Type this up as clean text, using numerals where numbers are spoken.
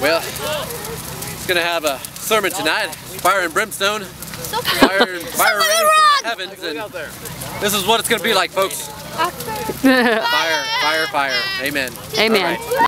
Well, it's gonna have a sermon tonight. Fire and brimstone. Fire raining from the heavens, and this is what it's gonna be like, folks. Fire, fire, fire. Amen. Amen.